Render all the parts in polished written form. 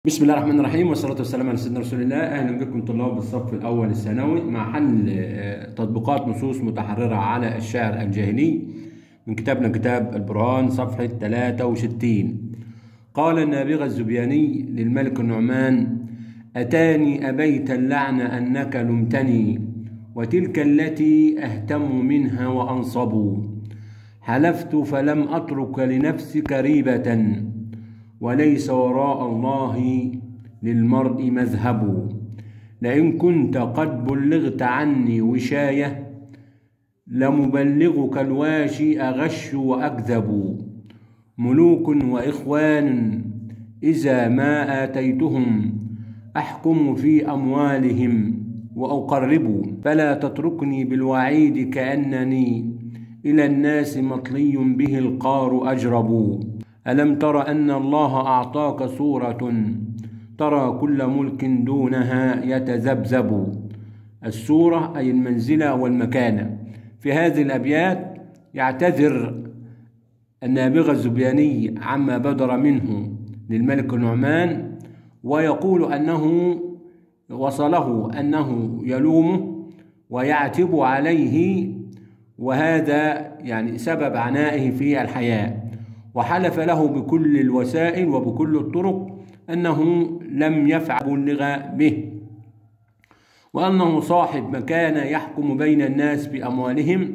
بسم الله الرحمن الرحيم، والصلاة والسلام على سيدنا رسول الله. أهلا بكم طلاب الصف الأول الثانوي مع حل تطبيقات نصوص متحررة على الشعر الجاهلي من كتابنا كتاب البرهان صفحة 63. قال النابغة الزبياني للملك النعمان: أتاني أبيت اللعن أنك لمتني، وتلك التي أهتم منها وأنصب. حلفت فلم أترك لنفسك ريبة، وليس وراء الله للمرء مذهب. لئن كنت قد بلغت عني وشاية، لمبلغك الواشي أغش وأكذب. ملوك وإخوان إذا ما آتيتهم، أحكم في أموالهم وأقرب. فلا تتركني بالوعيد كأنني إلى الناس مطلي به القار أجرب. ألم تر أن الله أعطاك صورة، ترى كل ملك دونها يتذبذب. الصورة أي المنزلة والمكانة. في هذه الأبيات يعتذر النابغة الزبياني عما بدر منه للملك النعمان، ويقول أنه وصله أنه يلومه ويعتب عليه، وهذا يعني سبب عنائه في الحياة. وحلف له بكل الوسائل وبكل الطرق أنه لم يفعل بلغ به، وأنه صاحب مكانة يحكم بين الناس بأموالهم،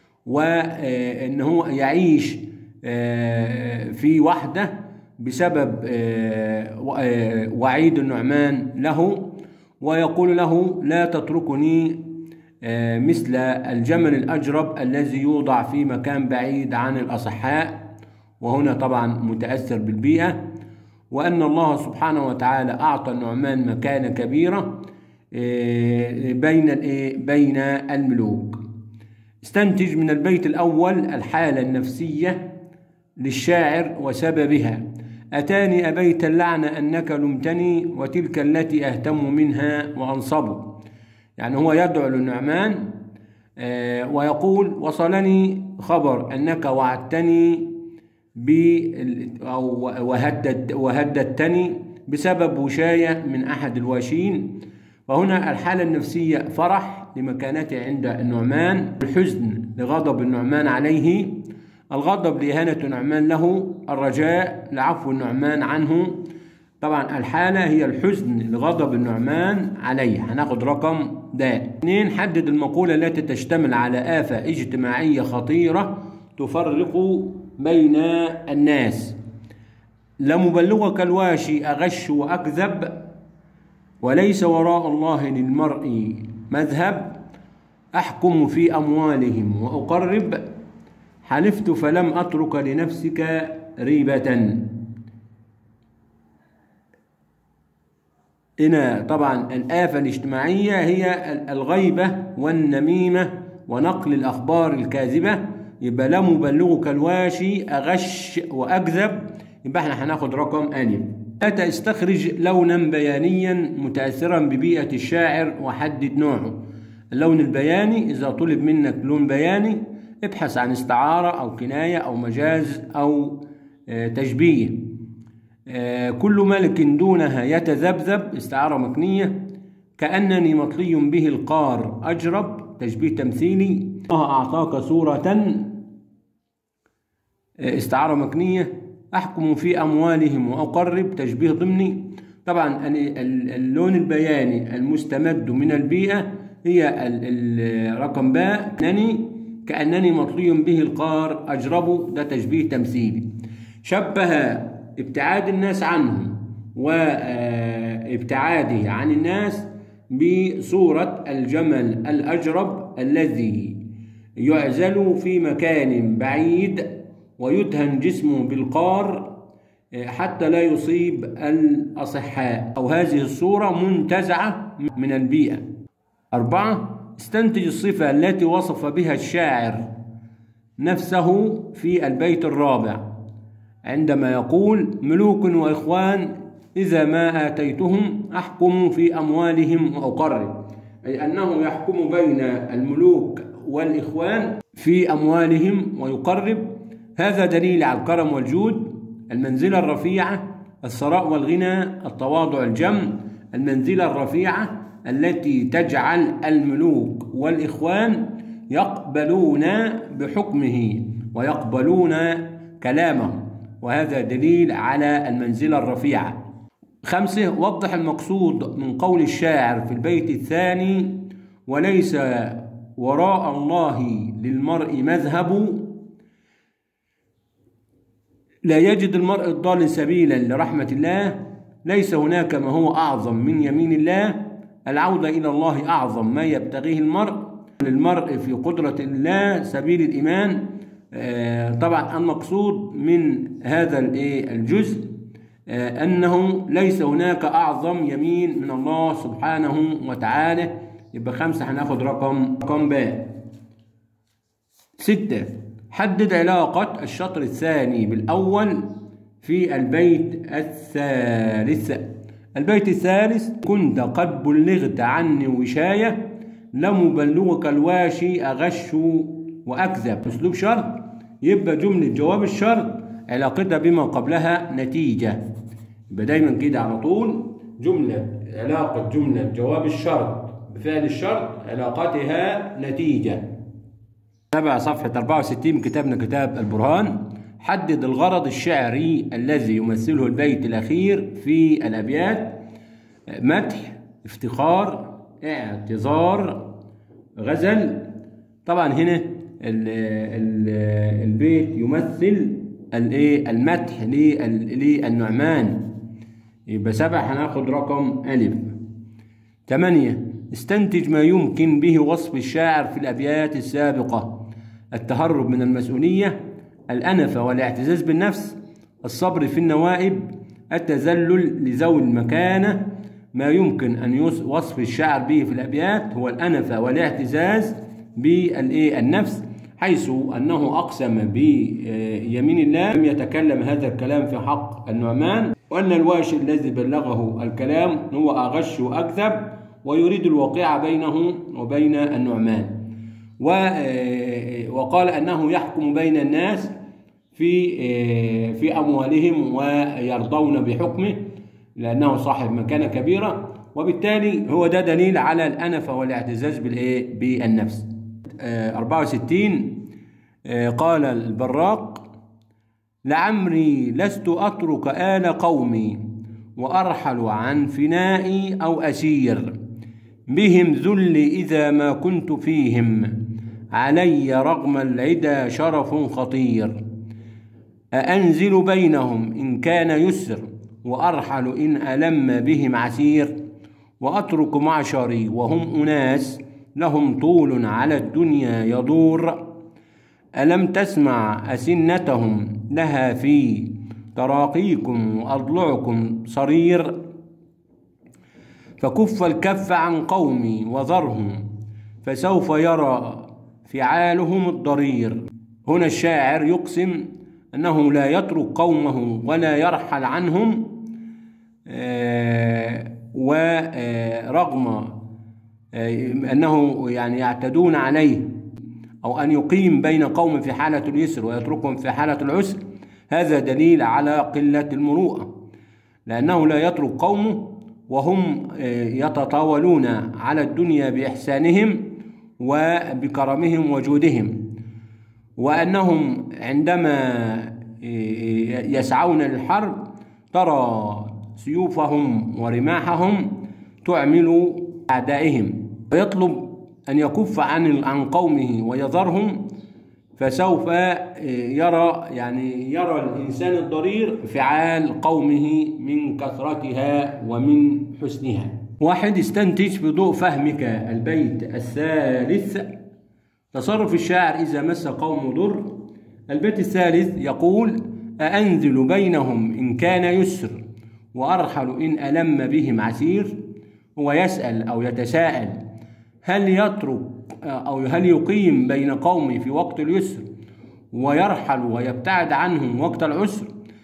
وأنه يعيش في وحده بسبب وعيد النعمان له. ويقول له: لا تتركني مثل الجمل الأجرب الذي يوضع في مكان بعيد عن الأصحاء، وهنا طبعا متأثر بالبيئة. وأن الله سبحانه وتعالى أعطى النعمان مكانة كبيرة بين الملوك. استنتج من البيت الأول الحالة النفسية للشاعر وسببها. أتاني أبيت اللعن أنك لمتني، وتلك التي أهتم منها وأنصب. يعني هو يدعو للنعمان ويقول: وصلني خبر أنك وعدتني وهددتني بسبب وشاية من أحد الواشين. وهنا الحالة النفسية: فرح لمكانته عند النعمان، الحزن لغضب النعمان عليه، الغضب لإهانة النعمان له، الرجاء لعفو النعمان عنه. طبعا الحالة هي الحزن لغضب النعمان عليه. هناخد رقم د. 2. حدد المقولة التي تشتمل على آفة اجتماعية خطيرة تفرق بين الناس. لمبلغك الواشي أغش وأكذب، وليس وراء الله للمرء مذهب. أحكم في أموالهم وأقرب، حلفت فلم أترك لنفسك ريبة. هنا طبعا الآفة الاجتماعية هي الغيبة والنميمة ونقل الأخبار الكاذبة. يبقى لمبلغك الواشي أغش وأكذب، يبقى احنا هناخد رقم أ. استخرج لونا بيانيا متأثرا ببيئة الشاعر وحدد نوعه. اللون البياني: إذا طلب منك لون بياني ابحث عن استعارة أو كناية أو مجاز أو تشبيه. كل ملك دونها يتذبذب، استعارة مكنية. كأنني مطلي به القار أجرب، تشبيه تمثيلي. الله أعطاك صورة، استعارة مكنية. أحكم في أموالهم وأقرب، تشبيه ضمني. طبعا اللون البياني المستمد من البيئة هي رقم باء. كأنني مطلي به القار أجرب، ده تشبيه تمثيلي. شبه ابتعاد الناس عنه وابتعاده عن الناس بصورة الجمل الأجرب الذي يعزل في مكان بعيد ويدهن جسمه بالقار حتى لا يصيب الأصحاء، أو هذه الصورة منتزعة من البيئة. 4. استنتج الصفة التي وصف بها الشاعر نفسه في البيت الرابع عندما يقول: ملوك وإخوان إذا ما آتيتهم أحكم في أموالهم وأقرب، أي أنه يحكم بين الملوك والإخوان في أموالهم ويقرب. هذا دليل على الكرم والجود، المنزلة الرفيعة الثراء والغنى، التواضع الجم، المنزلة الرفيعة التي تجعل الملوك والإخوان يقبلون بحكمه ويقبلون كلامه، وهذا دليل على المنزلة الرفيعة. 5. وضح المقصود من قول الشاعر في البيت الثاني: وليس وراء الله للمرء مذهب، لا يجد المرء الضال سبيلا لرحمة الله، ليس هناك ما هو أعظم من يمين الله، العودة إلى الله أعظم ما يبتغيه المرء، للمرء في قدرة الله سبيل الإيمان. طبعا المقصود من هذا الجزء أنه ليس هناك أعظم يمين من الله سبحانه وتعالى. يبقى 5 هناخد رقم ب. 6. حدد علاقة الشطر الثاني بالأول في البيت الثالث. البيت الثالث: كنت قد بلغت عني وشاية، لمبلغك الواشي أغش وأكذب. أسلوب شرط، يبقى جملة جواب الشرط علاقتها بما قبلها نتيجة. يبقى دايما كده على طول علاقة جملة جواب الشرط بفعل الشرط علاقتها نتيجة. 7. صفحة 64 من كتابنا كتاب البرهان. حدد الغرض الشعري الذي يمثله البيت الأخير في الأبيات: مدح، افتخار، اعتذار، غزل. طبعا هنا البيت يمثل المدح للنعمان. يبقى 7 هناخد رقم أ. 8. استنتج ما يمكن به وصف الشاعر في الأبيات السابقة: التهرب من المسؤولية، الأنفة والاعتزاز بالنفس، الصبر في النوائب، التذلل لذوي المكانة. ما يمكن أن وصف الشاعر به في الأبيات هو الأنفة والاعتزاز بالنفس، حيث أنه أقسم بيمين الله لم يتكلم هذا الكلام في حق النعمان، وأن الواشي الذي بلغه الكلام هو أغش وأكذب، ويريد الوقيعة بينه وبين النعمان. وقال أنه يحكم بين الناس في أموالهم ويرضون بحكمه لأنه صاحب مكانة كبيرة، وبالتالي هو ده دليل على الأنفة والاعتزاز بالنفس. 64. قال البراق: لعمري لست أترك آل قومي، وأرحل عن فنائي أو أسير، بهم ذل إذا ما كنت فيهم، علي رغم العدا شرف خطير، أأنزل بينهم إن كان يسر، وأرحل إن ألم بهم عسير، وأترك معشري وهم أناس، لهم طول على الدنيا يدور، ألم تسمع أسنتهم لها في تراقيكم وأضلعكم صرير، فكف الكف عن قومي وذرهم، فسوف يرى فعالهم الضرير. هنا الشاعر يقسم أنه لا يترك قومه ولا يرحل عنهم، ورغم أنه يعتدون عليه، أو أن يقيم بين قوم في حالة اليسر ويتركهم في حالة العسر، هذا دليل على قلة المروءة، لأنه لا يترك قومه وهم يتطاولون على الدنيا بإحسانهم وبكرمهم وجودهم، وأنهم عندما يسعون للحرب ترى سيوفهم ورماحهم تعمل أعدائهم، ويطلب أن يكف عن قومه ويذرهم، فسوف يرى الإنسان الضرير فعال قومه من كثرتها ومن حسنها. 1. استنتج بضوء فهمك البيت الثالث تصرف الشاعر إذا مس قوم ضر. البيت الثالث يقول: أأنزل بينهم إن كان يسر، وأرحل إن ألم بهم عسير. هو يسأل أو يتساءل: هل يترك أو هل يقيم بين قومه في وقت اليسر ويرحل ويبتعد عنهم وقت العسر؟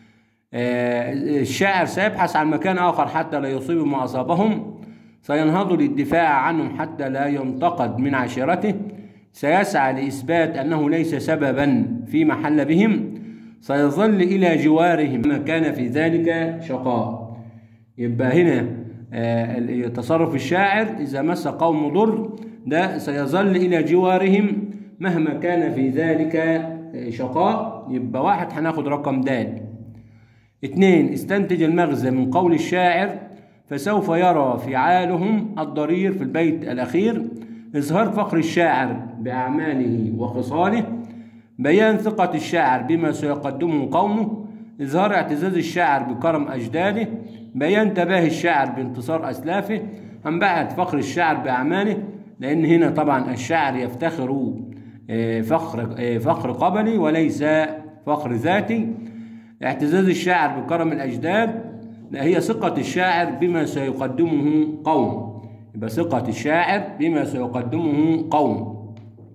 الشاعر سيبحث عن مكان آخر حتى لا يصيب ما أصابهم، سينهض للدفاع عنهم حتى لا ينتقد من عشيرته، سيسعى لإثبات أنه ليس سببا في محل بهم، سيظل إلى جوارهم ما كان في ذلك شقاء. يبقى هنا تصرف الشاعر إذا مس قوم ضر ده سيظل إلى جوارهم مهما كان في ذلك شقاء. يبقى واحد هناخد رقم د. 2. استنتج المغزى من قول الشاعر فسوف يرى فعالهم الضرير في البيت الأخير. إظهار فخر الشاعر بأعماله وخصاله، بيان ثقة الشاعر بما سيقدمه قومه، إظهار اعتزاز الشاعر بكرم أجداده، بيان تباهي الشاعر بانتصار أسلافه. هنبعد فخر الشاعر بأعماله لأن هنا طبعا الشاعر يفتخر فخر قبلي وليس فخر ذاتي. اعتزاز الشاعر بكرم الأجداد هي ثقة الشاعر بما سيقدمه قوم. يبقى ثقة الشاعر بما سيقدمه قوم.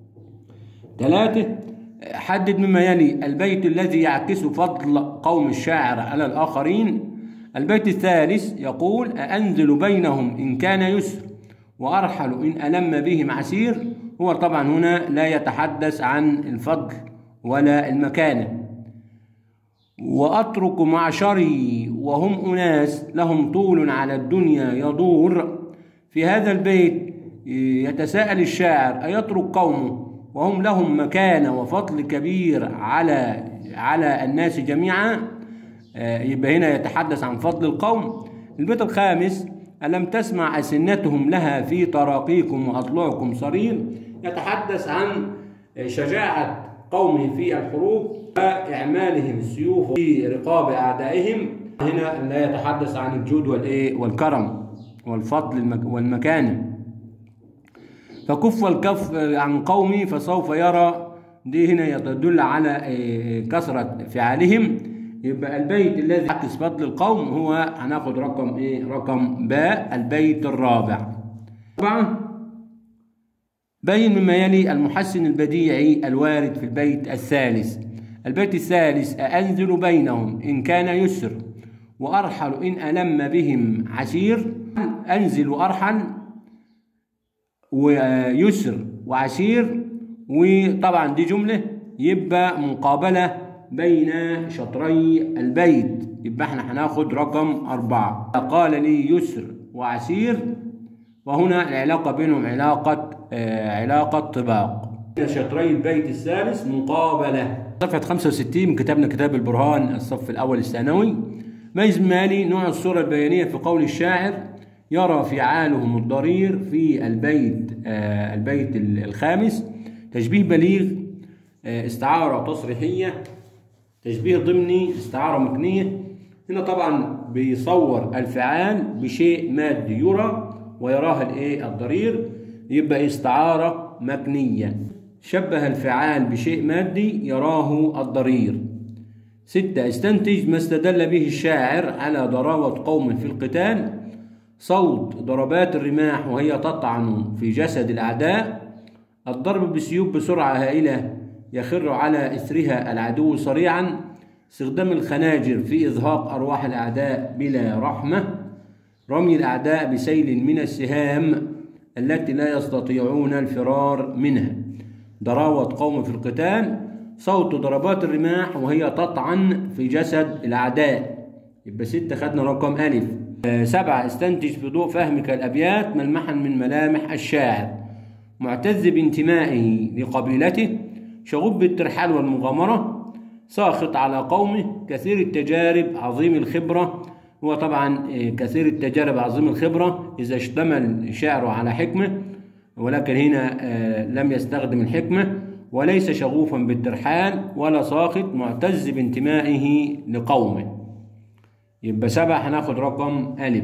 3. حدد مما يلي البيت الذي يعكس فضل قوم الشاعر على الآخرين. البيت الثالث يقول أأنزل بينهم إن كان يسر وأرحل إن ألم بهم عسير. هو طبعا هنا لا يتحدث عن الفضل ولا المكانة. وأترك معشري وهم أناس لهم طول على الدنيا يدور. في هذا البيت يتساءل الشاعر أيترك قومه وهم لهم مكانة وفضل كبير على الناس جميعا. يبقى هنا يتحدث عن فضل القوم. البيت الخامس ألم تسمع أسنتهم لها في تراقيكم وأضلعكم صرير. يتحدث عن شجاعة قومه في الحروب وإعمالهم السيوف في رقاب أعدائهم. هنا لا يتحدث عن الجود والكرم والفضل والمكانة. فكف الكف عن قومي فسوف يرى، دي هنا تدل على كثرة فعالهم. يبقى البيت الذي يعكس فضل القوم هو هناخد رقم باء، البيت الرابع. 4. بين مما يلي المحسن البديعي الوارد في البيت الثالث. البيت الثالث أأنزل بينهم إن كان يسر وأرحل إن ألم بهم عسير. أنزل وأرحل ويسر وعسير، وطبعا دي جملة يبقى مقابلة بين شطري البيت. يبقى احنا هناخد رقم 4. قال لي يسر وعسير، وهنا العلاقة بينهم علاقة طباق. شطري البيت الثالث مقابلة. صفحة 65 من كتابنا كتاب البرهان الصف الأول الثانوي. ميز مالي نوع الصورة البيانية في قول الشاعر يرى فعالهم الضرير في البيت الخامس. تشبيه بليغ استعارة تصريحية، تشبيه ضمني استعارة مكنية. هنا طبعا بيصور الفعال بشيء مادي يرى ويراه الضرير، يبقى استعارة مكنية. شبه الفعال بشيء مادي يراه الضرير. 6. استنتج ما استدل به الشاعر على ضراوة قوم في القتال. صوت ضربات الرماح وهي تطعن في جسد الأعداء. الضرب بالسيوف بسرعة هائلة يخر على إثرها العدو صريعا. استخدام الخناجر في إزهاق أرواح الأعداء بلا رحمة. رمي الأعداء بسيل من السهام التي لا يستطيعون الفرار منها. ضراوة قوم في القتال. صوت ضربات الرماح وهي تطعن في جسد الأعداء. يبقى 6 خدنا رقم ألف. 7. استنتج في ضوء فهمك الأبيات ملمحا من ملامح الشاعر. معتز بانتمائه لقبيلته، شغوف بالترحال والمغامرة، ساخط على قومه، كثير التجارب عظيم الخبرة. هو طبعا كثير التجارب عظيم الخبرة إذا اشتمل شعره على حكمة، ولكن هنا لم يستخدم الحكمة. وليس شغوفا بالترحال ولا ساخط، معتز بانتمائه لقومه. يبقى 7 هناخد رقم ألف.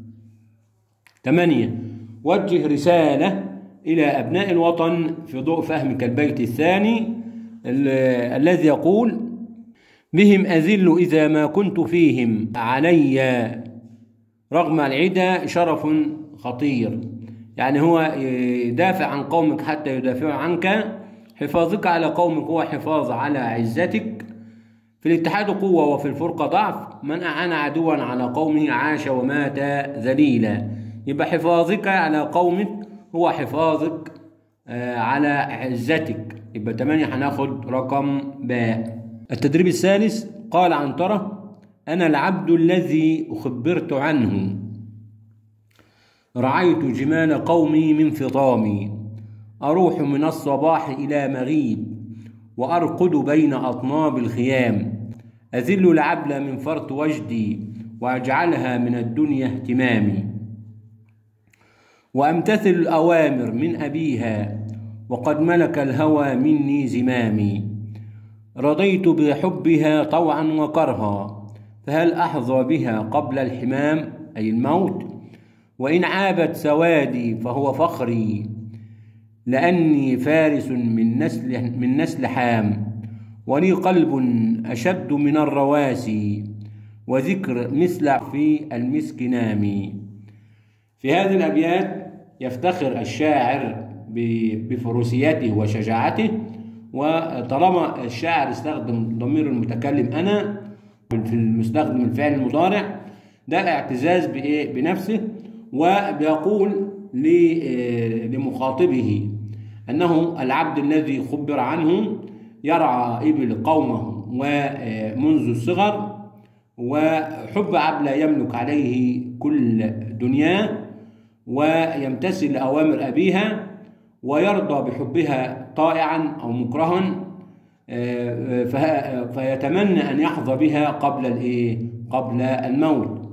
8. وجه رسالة إلى أبناء الوطن في ضوء فهمك البيت الثاني الذي يقول بهم أذل إذا ما كنت فيهم، علي رغم العدا شرف خطير. يعني هو يدافع عن قومك حتى يدافعوا عنك. حفاظك على قومك هو حفاظ على عزتك. في الاتحاد قوة وفي الفرقة ضعف. من أعان عدوا على قومه عاش ومات ذليلا. يبقى حفاظك على قومك هو حفاظك على عزتك. يبقى 8 هناخد رقم باء. التدريب الثالث. قال عنترة: أنا العبد الذي أخبرت عنه، رعيت جمال قومي من فطامي، أروح من الصباح إلى مغيب، وأرقد بين أطناب الخيام، أذل العبل من فرط وجدي، وأجعلها من الدنيا اهتمامي، وأمتثل الأوامر من أبيها، وقد ملك الهوى مني زمامي، رضيت بحبها طوعا وكرها، فهل أحظى بها قبل الحمام أي الموت، وإن عابت سوادي فهو فخري، لأني فارس من نسل حام، ولي قلب أشد من الرواسي، وذكر مثل في المسك نامي. في هذه الأبيات يفتخر الشاعر بفروسيته وشجاعته، وطالما الشاعر استخدم ضمير المتكلم أنا في المستخدم الفعل المضارع، ده اعتزاز بنفسه، وبيقول لمخاطبه أنه العبد الذي خبر عنه يرعى إبل قومه ومنذ الصغر، وحب عبد لا يملك عليه كل دنياه، ويمتثل أوامر أبيها، ويرضى بحبها طائعا أو مكرها، فيتمنى أن يحظى بها قبل الموت،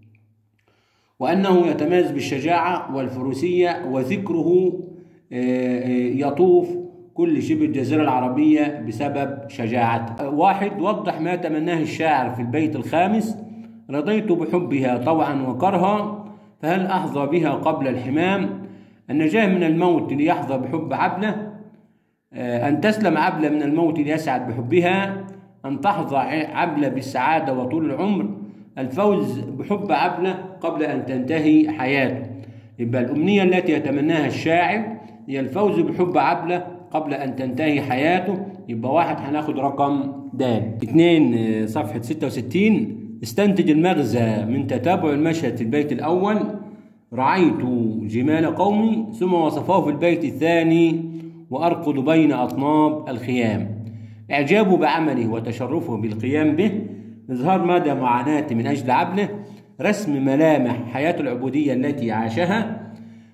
وأنه يتميز بالشجاعة والفروسية، وذكره يطوف كل شبه الجزيرة العربية بسبب شجاعته. 1. وضح ما تمناه الشاعر في البيت الخامس: رضيت بحبها طوعا وكرها، فهل أحظى بها قبل الحمام. النجاة من الموت ليحظى بحب عبلة، أن تسلم عبلة من الموت ليسعد بحبها، أن تحظى عبلة بالسعادة وطول العمر، الفوز بحب عبلة قبل أن تنتهي حياته. يبقى الأمنية التي يتمناها الشاعر هي الفوز بحب عبلة قبل أن تنتهي حياته. يبقى 1 هناخد رقم د. 2 صفحة 66. استنتج المغزى من تتابع المشهد في البيت الأول: رعيت جمال قومي، ثم وصفه في البيت الثاني: وأرقد بين أطناب الخيام. إعجابه بعمله وتشرفه بالقيام به، إظهار مدى معاناته من أجل عبله، رسم ملامح حياة العبودية التي عاشها،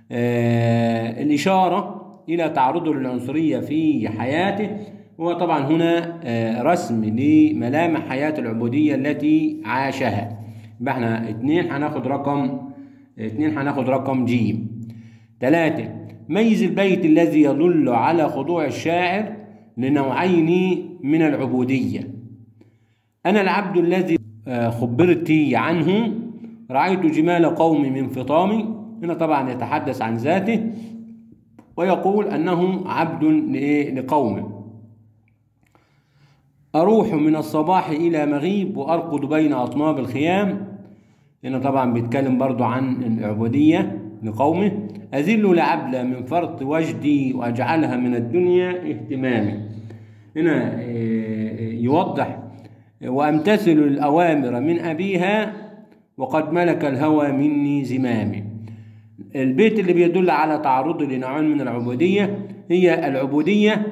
الإشارة إلى تعرضه للعنصرية في حياته، وطبعا هنا رسم لملامح حياة العبودية التي عاشها. يبقى احنا 2 هناخد رقم ج. 3. ميز البيت الذي يدل على خضوع الشاعر لنوعين من العبودية: أنا العبد الذي خبرت عنه، رعيت جمال قومي من فطامي. هنا طبعا يتحدث عن ذاته، ويقول أنه عبد لقومه. أروح من الصباح إلى مغيب، وأرقد بين أطناب الخيام. هنا طبعا بيتكلم برضو عن العبودية لقومه. أذل لعبلة من فرط وجدي، وأجعلها من الدنيا اهتمامي. هنا يوضح: وأمتثل الأوامر من أبيها، وقد ملك الهوى مني زمامي. البيت اللي بيدل على تعرضه لنوعين من العبودية هي العبودية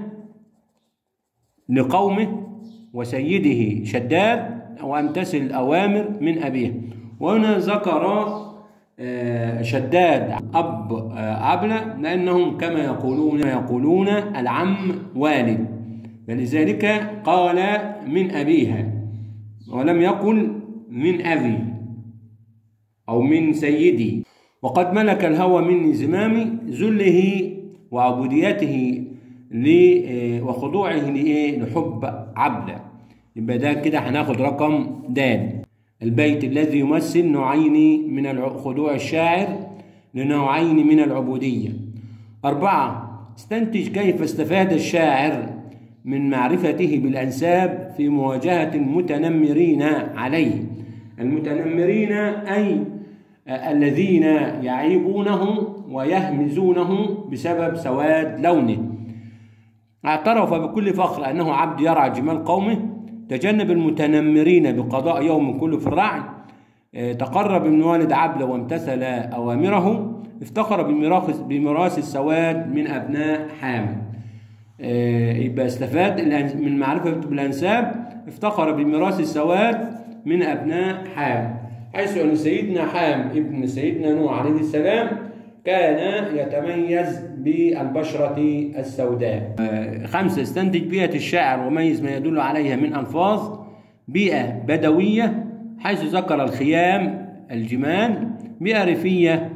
لقومه وسيده شداد، وأمتثل الأوامر من أبيه. وهنا ذكر شداد أب عبلة، لأنهم كما يقولون العم والد، فلذلك قال من أبيها، ولم يقل من أبي أو من سيدي. وقد ملك الهوى مني زمامي، ذله وعبوديته وخضوعه لحب عبلة. يبقى ده كده هناخد رقم د. البيت الذي يمثل نوعين من خضوع الشاعر لنوعين من العبودية. 4. استنتج كيف استفاد الشاعر من معرفته بالأنساب في مواجهة المتنمرين عليه. المتنمرين أي الذين يعيبونه ويهمزونه بسبب سواد لونه. اعترف بكل فخر أنه عبد يرعى جمال قومه، تجنب المتنمرين بقضاء يوم كله في الرعي، تقرب من والد عبلة وامتثل أوامره، افتخر بميراث السواد من أبناء حام. يبقى استفاد من معرفة بالأنساب افتخر بميراث السواد من أبناء حام، حيث أن سيدنا حام ابن سيدنا نوح عليه السلام كان يتميز بالبشرة السوداء. 5. استنتج بيئة الشاعر وميز ما يدل عليها من ألفاظ. بيئة بدوية حيث ذكر الخيام الجمال. بيئة ريفية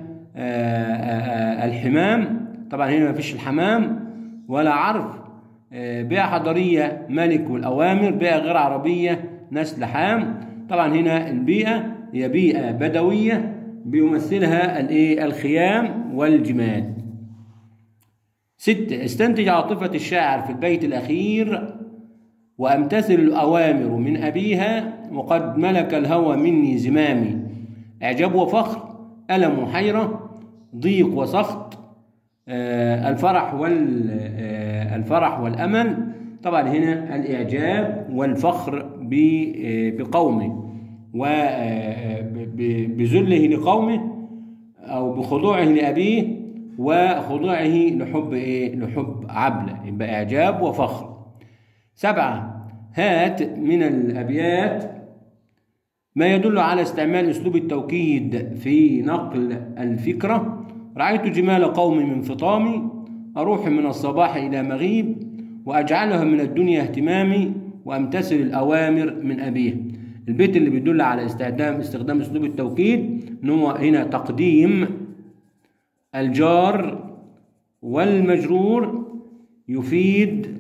الحمام، طبعا هنا ما فيش الحمام ولا عرف. بيئة حضرية ملك والأوامر. بيئة غير عربية نسل حام، طبعا هنا البيئة هي بيئة بدوية بيمثلها الخيام والجمال. 6. استنتج عاطفة الشاعر في البيت الأخير. وأمتثل الأوامر من أبيها، وقد ملك الهوى مني زمامي. إعجاب وفخر، ألم وحيرة، ضيق وسخط، الفرح والأمل. طبعا هنا الإعجاب والفخر بقومه وبذله لقومه أو بخضوعه لأبيه وخضوعه لحب عبله، يبقى إعجاب وفخر. 7. هات من الأبيات ما يدل على استعمال أسلوب التوكيد في نقل الفكرة. رأيت جمال قوم من فطامي، أروح من الصباح إلى مغيب، وأجعلها من الدنيا اهتمامي، وأمتثل الأوامر من أبيه. البيت اللي بيدل على استخدام أسلوب التوكيد هنا تقديم الجار والمجرور يفيد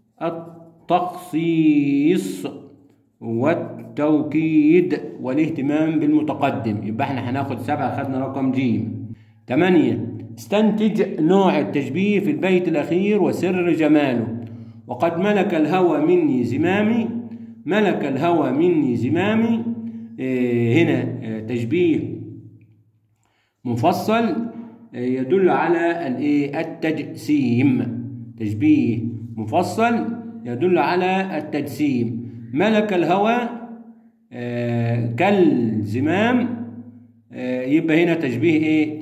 التخصيص والتوكيد والاهتمام بالمتقدم، يبقى احنا هناخد 7، خدنا رقم ج. 8. استنتج نوع التشبيه في البيت الأخير وسر جماله. وقد ملك الهوى مني زمامي. ملك الهوى مني زمامي، هنا تشبيه مفصل يدل على التجسيم. تشبيه مفصل يدل على التجسيم. ملك الهوى كالزمام، يبقى هنا تشبيه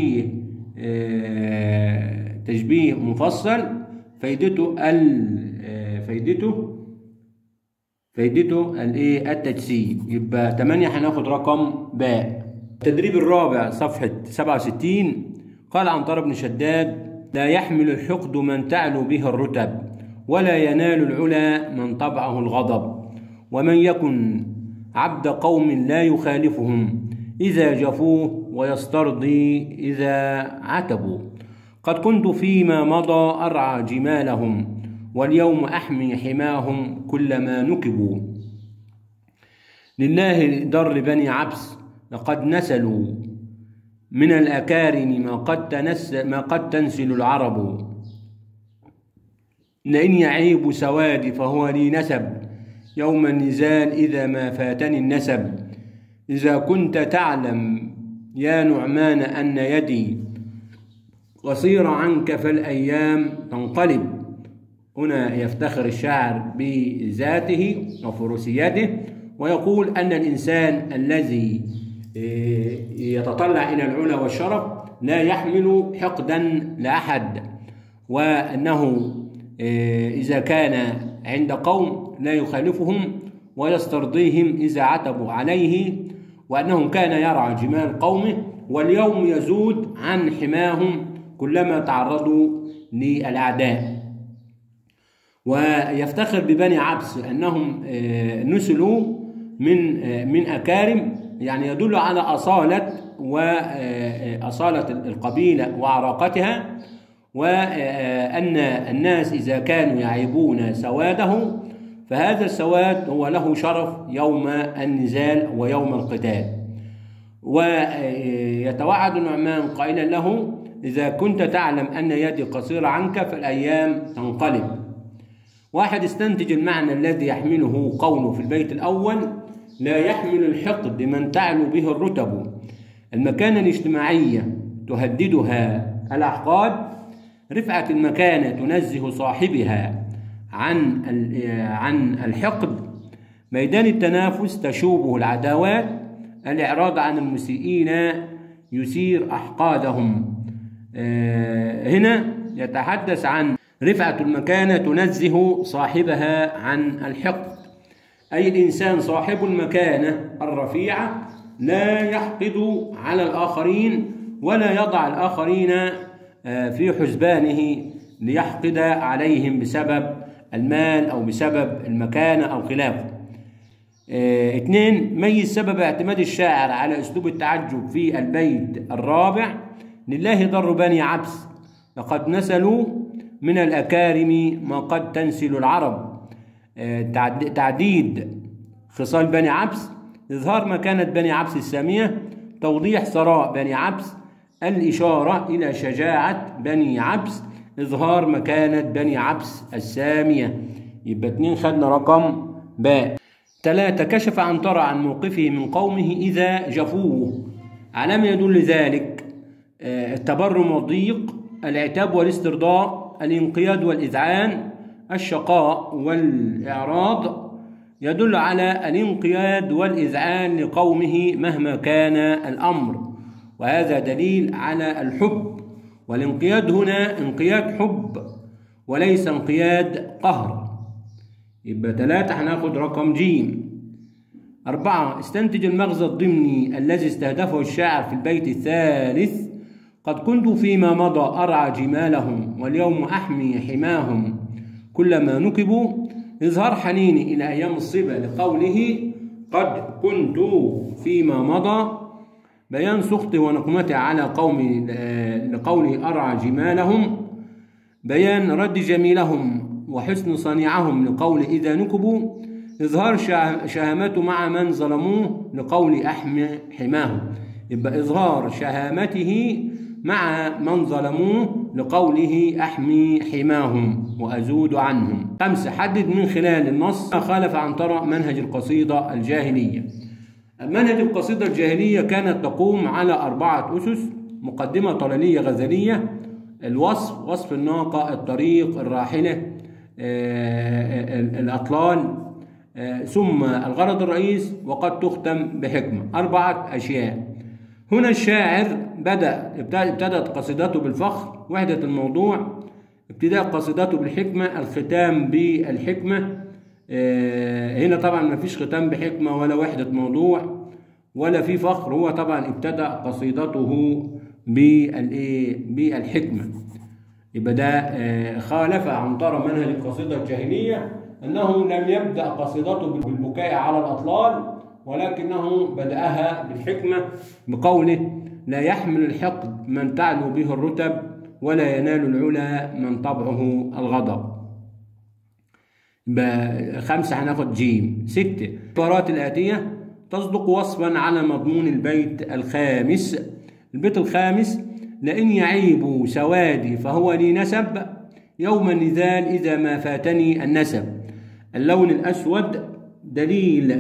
تشبيه مفصل. فايدته التجسيم. يبقى 8 هناخد رقم باء. التدريب الرابع صفحة 67. قال عنتر بن شداد: لا يحمل الحقد من تعلو به الرتب، ولا ينال العلا من طبعه الغضب، ومن يكن عبد قوم لا يخالفهم إذا جفوه، ويسترضي إذا عتبوا. قد كنت فيما مضى أرعى جمالهم، واليوم أحمي حماهم كلما نكبوا. لله در بني عبس لقد نسلوا، من الأكارم ما قد تنسل العرب. لئن يعيب سوادي فهو لي نسب، يوم النزال إذا ما فاتني النسب. إذا كنت تعلم يا نعمان أن يدي قصير عنك فالأيام تنقلب. هنا يفتخر الشاعر بذاته وفروسيته، ويقول أن الإنسان الذي يتطلع إلى العلا والشرف لا يحمل حقدا لأحد، وأنه إذا كان عند قوم لا يخالفهم ويسترضيهم إذا عتبوا عليه، وأنه كان يرعى جمال قومه، واليوم يزود عن حماهم كلما تعرضوا للأعداء. ويفتخر ببني عبس أنهم نسلوا من أكارم، يعني يدل على أصالة القبيلة وعراقتها، وأن الناس إذا كانوا يعيبون سواده فهذا السواد هو له شرف يوم النزال ويوم القتال. ويتوعد نعمان قائلا له: إذا كنت تعلم أن يدي قصيرة عنك فالأيام تنقلب. 1. استنتج المعنى الذي يحمله قوله في البيت الأول: لا يحمل الحقد من تعلو به الرتب. المكانة الاجتماعية تهددها الأحقاد. رفعة المكانة تنزه صاحبها عن الحقد. ميدان التنافس تشوبه العداوات. الإعراض عن المسيئين يثير أحقادهم. هنا يتحدث عن رفعة المكانة تنزه صاحبها عن الحقد. أي الإنسان صاحب المكانة الرفيعة لا يحقد على الآخرين ولا يضع الآخرين في حسبانه ليحقد عليهم بسبب المال أو بسبب المكانة أو خلافه. 2. ميز سبب اعتماد الشاعر على أسلوب التعجب في البيت الرابع: لله ضر بني عبس لقد نسلوا من الأكارم ما قد تنسل العرب. تعديد خصال بني عبس: إظهار مكانة بني عبس السامية. توضيح ثراء بني عبس: الإشارة إلى شجاعة بني عبس. إظهار مكانة بني عبس السامية. يبقى 2 خدنا رقم باء. 3. كشف عنترة عن موقفه من قومه إذا جفوه. على ما يدل ذلك: التبرم والضيق، العتاب والاسترضاء، الانقياد والإذعان، الشقاء والإعراض. يدل على الانقياد والإذعان لقومه مهما كان الأمر، وهذا دليل على الحب، والانقياد هنا انقياد حب وليس انقياد قهر. يبقى 3 هناخد رقم ج. 4. استنتج المغزى الضمني الذي استهدفه الشاعر في البيت الثالث: قد كنت فيما مضى أرعى جمالهم واليوم أحمي حماهم كلما نكبوا. إظهار حنيني إلى أيام الصبا لقوله قد كنت فيما مضى. بيان سخطه ونقمته على قوم لقوله أرعى جمالهم. بيان رد جميلهم وحسن صنيعهم لقول إذا نكبوا. إظهار شهامته مع من ظلموه لقول أحمي حماهم. يبقى إظهار شهامته مع من ظلموه لقوله أحمي حماهم وأزود عنهم. 5. حدد من خلال النص ما خالف عنترة منهج القصيدة الجاهلية. منهج القصيدة الجاهلية كانت تقوم على 4 أسس: مقدمة طلالية غزلية، الوصف، وصف الناقة، الطريق، الراحلة، الأطلال، ثم الغرض الرئيس، وقد تختم بحكمة. 4 أشياء. هنا الشاعر ابتدت قصيدته بالفخر، وحدة الموضوع، ابتداء قصيدته بالحكمة، الختام بالحكمة. هنا طبعا ما فيش ختام بحكمة ولا وحدة موضوع ولا في فخر، هو طبعا ابتدأ قصيدته بالحكمة. يبقى ده خالف عنترة منهج القصيدة الجاهلية، أنه لم يبدأ قصيدته بالبكاء على الأطلال، ولكنه بدأها بالحكمة بقوله لا يحمل الحقد من تعلو به الرتب ولا ينال العلا من طبعه الغضب. 5 هناخد ج. 6. العبارات الآتية تصدق وصفا على مضمون البيت الخامس. البيت الخامس: لئن يعيب سوادي فهو لي نسب يوم النذال إذا ما فاتني النسب. اللون الأسود دليل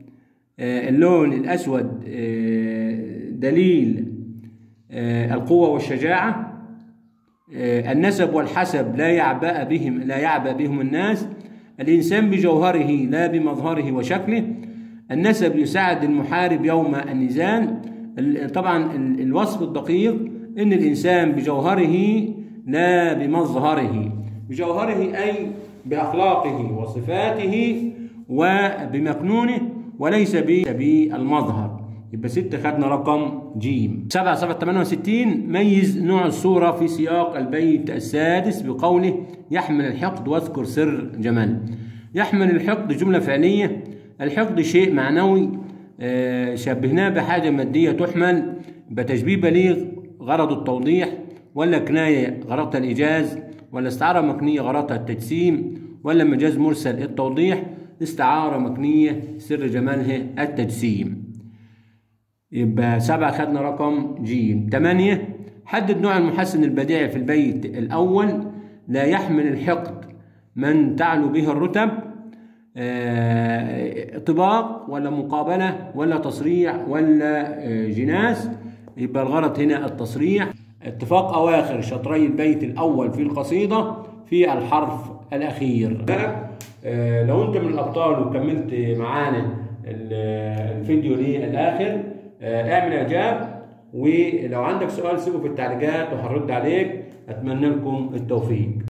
دليل القوة والشجاعة. النسب والحسب لا يعبأ بهم الناس. الإنسان بجوهره لا بمظهره وشكله. النسب يساعد المحارب يوم النزال. طبعا الوصف الدقيق إن الإنسان بجوهره لا بمظهره. بجوهره أي بأخلاقه وصفاته وبمكنونه، وليس بالمظهر. يبقى 6 خدنا رقم ج. 7. صفحة 68. ميز نوع الصورة في سياق البيت السادس بقوله يحمل الحقد واذكر سر جمال. يحمل الحقد جملة فعلية. الحقد شيء معنوي شبهناه بحاجة مادية تحمل. بتشبيه بليغ غرض التوضيح، ولا كناية غرضها الإيجاز، ولا استعارة مكنية غرضها التجسيم، ولا مجاز مرسل التوضيح. استعارة مكنية سر جمالها التجسيم. يبقى 7 خدنا رقم ج. 8. حدد نوع المحسن البديع في البيت الأول. لا يحمل الحقد من تعلو به الرتب. طباق ولا مقابلة ولا تصريع ولا جناس. يبقى الغرض هنا التصريع. اتفاق أواخر شطري البيت الأول في القصيدة في الحرف الأخير. لو أنت من الأبطال وكملت معانا الفيديو للآخر اعمل إعجاب، ولو عندك سؤال سيبه في التعليقات وهرد عليك. أتمنى لكم التوفيق.